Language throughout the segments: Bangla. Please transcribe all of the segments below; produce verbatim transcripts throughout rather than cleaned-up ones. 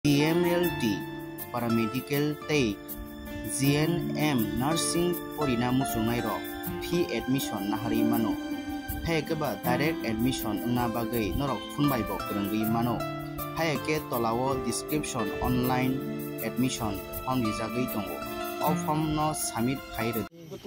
P M L T paramedical tei G N M nursing porina musungai ro fee admission nahari mano haike ba direct admission ungna bagai norok phunbai bo krangui mano haike tolawo description online admission form rijagui tongo o form no submit khaire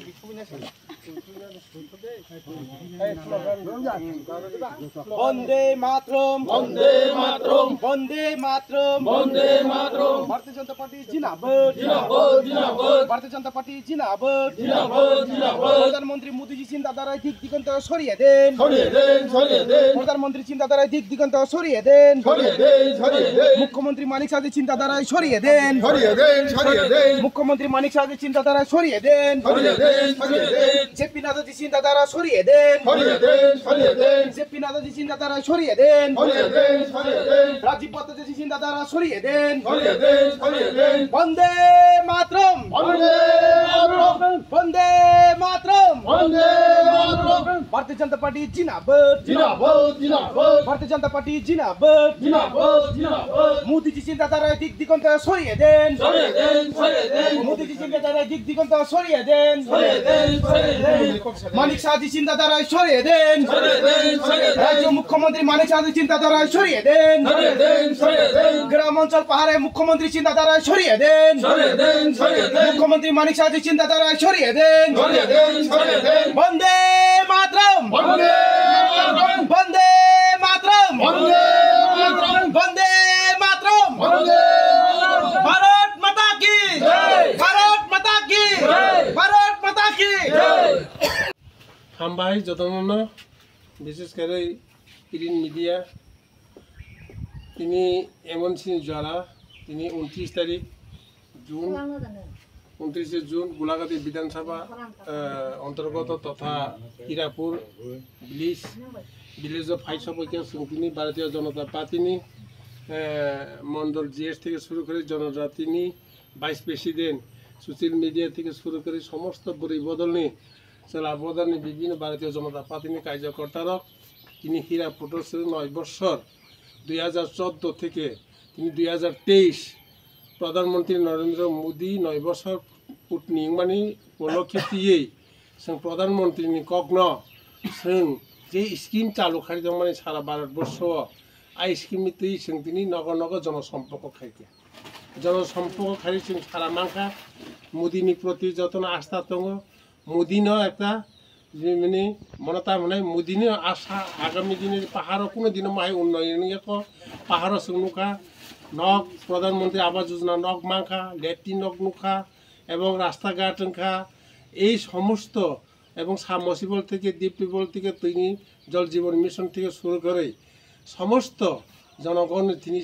বন্দে মাতরম বন্দে মাতরম বন্দে মাতরম বন্দে মাতরম ভারতীয় জনতা পার্টি জিন্দাবাদ জিন্দাবাদ জিন্দাবাদ ভারতীয় জনতা পার্টি জিন্দাবাদ জিন্দাবাদ জিন্দাবাদ প্রধানমন্ত্রী মোদিজি চিন্তাধারায় দিক দিগন্ত সরিয়ে দেন সরিয়ে দেন সরিয়ে দেন প্রধানমন্ত্রী চিন্তাধারায় দিক দিগন্ত সরিয়ে দেন সরিয়ে দেন সরিয়ে দেন মুখ্যমন্ত্রী মানিক সাহেবের চিন্তাধারায় সরিয়ে দেন সরিয়ে দেন সরিয়ে দেন মুখ্যমন্ত্রী মানিক সাহেবের চিন্তাধারায় সরিয়ে দেন সরিয়ে দেন সরিয়ে দেন জেপি নাদাজি চিন্তাধারা সরিয়ে দেন সরিয়ে দেন সরিয়ে দেন জেপি নাদাজি চিন্তাধারা সরিয়ে দেন সরিয়ে দেন সরিয়ে দেন রাজীব ভট্টাচার্য চিন্তাধারা সরিয়ে দেন সরিয়ে দেন সরিয়ে দেন বন্দে মাতরম বন্দে মাতরম বন্দে মাতরম বন্দে মাতরম ভারতীয় জনতা পার্টি জিন্দাবাদ জিন্দাবাদ জিন্দাবাদ ভারতীয় জনতা পার্টি জিন্দাবাদ জিন্দাবাদ জিন্দাবাদ মোদিজি চিন্তাধারায় দিক দিগন্ত সরিয়ে দেন সরিয়ে দেন সরিয়ে দেন মোদিজি চিন্তাধারায় দিক দিগন্ত সরিয়ে দেন সরিয়ে দেন সরিয়ে দেন মানিক সাহাজি চিন্তাধারায় সরিয়ে দেন সরিয়ে দেন সরিয়ে দেন রাজ্য মুখ্যমন্ত্রী মানিক সাহাজি চিন্তাধারায় সরিয়ে দেন সরিয়ে দেন সরিয়ে দেন গ্রাম অঞ্চল পাহাড়ে মুখ্যমন্ত্রী চিন্তাধারায় সরিয়ে দেন সরিয়ে দেন সরিয়ে দেন মুখ্যমন্ত্রী মানিক সাহাজি চিন্তাধারায় সরিয়ে দেন সরিয়ে দেন সরিয়ে দেন বন্দে মাতরম বন্দে মাতরম বন্দে মাতরম বন্দে মাতরম বন্দে মাতরম বন্দে ভারত মাতা কি জয় ভারত মাতা কি জয় ভারত মাতা কি জয় হামবাই যতন বিশেষ করে প্রিন্ট মিডিয়া তিনি এমন ছিলেন যারা তিনি উনত্রিশ তারিখ জুন উনত্রিশে জুন গোলাঘাটি বিধানসভা অন্তর্গত তথা Hirapur village village of five সপক্ষে তিনি ভারতীয় জনতা পার্টিনি মন্ডল জিএস থেকে শুরু করে জনজাতিনি ভাইস প্রেসিডেন্ট সোশ্যাল মিডিয়া থেকে শুরু করে সমস্ত পরিবদল নিয়ে চলাবদানি বিভিন্ন ভারতীয় জনতা পার্টিনি কার্যকর্তারা তিনি হীরাপুরের ছিলেন নয় বছর দুই হাজার চোদ্দ থেকে তিনি দুই হাজার তেইশ প্রধানমন্ত্রী নরেন্দ্র মোদী নয় বছর পুটনিংমানি উপলক্ষে দিয়ে जों প্রধানমন্ত্রীনি কগ্ন जों যে স্কিম চালু খাইদों মানে সারা ভারতবর্ষ আই স্কিমতে जों তিনি নগর নগর জনসম্পর্ক খাইতে জনসম্পর্ক খাই जों সারা মাংখা মোদীনি প্রতি যতন আস্থা দङ মোদীনো একটা যে মানে মনতা মানে মোদীনি আশা আগামী দিনে পাহাড় কোনো দিন মাই উন্নয়ন পাহাড় সুনুকা নক প্রধানমন্ত্রী আবাস যোজনা নক মাংখা লেট্রিন নক নুখা এবং রাস্তাঘাট খা এই সমস্ত এবং সাবমার্সিবল থেকে ডিপ টিউবওয়েল থেকে তিনি জল জীবন মিশন থেকে শুরু করে সমস্ত জনগণ তিনি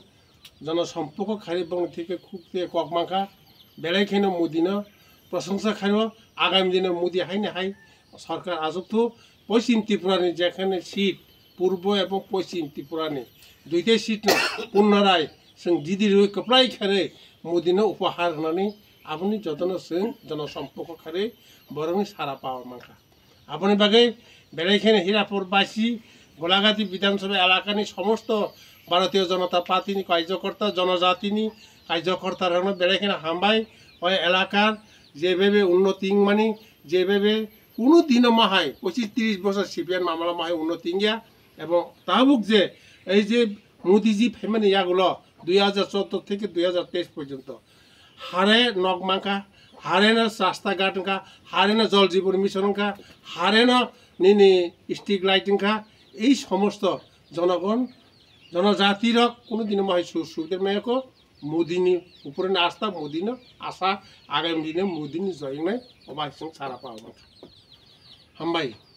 জনসম্পর্ক খারিবং থেকে খুব ককমাখা বেড়াইখানে মোদিনো প্রশংসা খাইব আগামী দিনে মোদি হাইনে হাই সরকার আজকতো পশ্চিম ত্রিপুরানি যেখানে সিট পূর্ব এবং পশ্চিম ত্রিপুরানি দুইটাই সিট পুনরায় जों गिदिर कपड़ाई खारे मोदीनो उपहार होनानै आपनि जतनो जों जनसम्पर्क खारे बरंनि सारा पावा मांखा आपनि बागै बेलायखाने हীরাপুরবাসী গোলাঘাটি বিধানসভা এলাকাनि समस्त भारतीय जनता पार्टीनि कार्यकर्ता जनजातिनि कार्यकर्तारानो बेलायखाने हामबाय ओइ एलाकार जेभाবে उन्नति माने जेभाবে কোনো দিন মাহাই পঁচিশ ত্রিশ বছর সিপিএন মামলা মাহাই উন্নতি গিয়া এবং তাবুক যে এই যে মোদিজি ফেমানি ইয়াগুলো দুই হাজার চোদ্দ থেকে দুই হাজার তেইশ পর্যন্ত হারে নগমাঙ্কা হারে না রাস্তাঘাটঙ্কা হারে না জল জীবন মিশনঙ্কা হারে না নিনি স্ট্রিট লাইটিংকা এই সমস্ত জনগণ জনজাতির কোনো দিন মাহাই সুবিধার মেয়েকো মোদিনি উপরে আস্থা মোদিনো আশা আগামী দিনে মোদিনি জয়নাই অবাক সারা পাওয়া মাখা হামবাই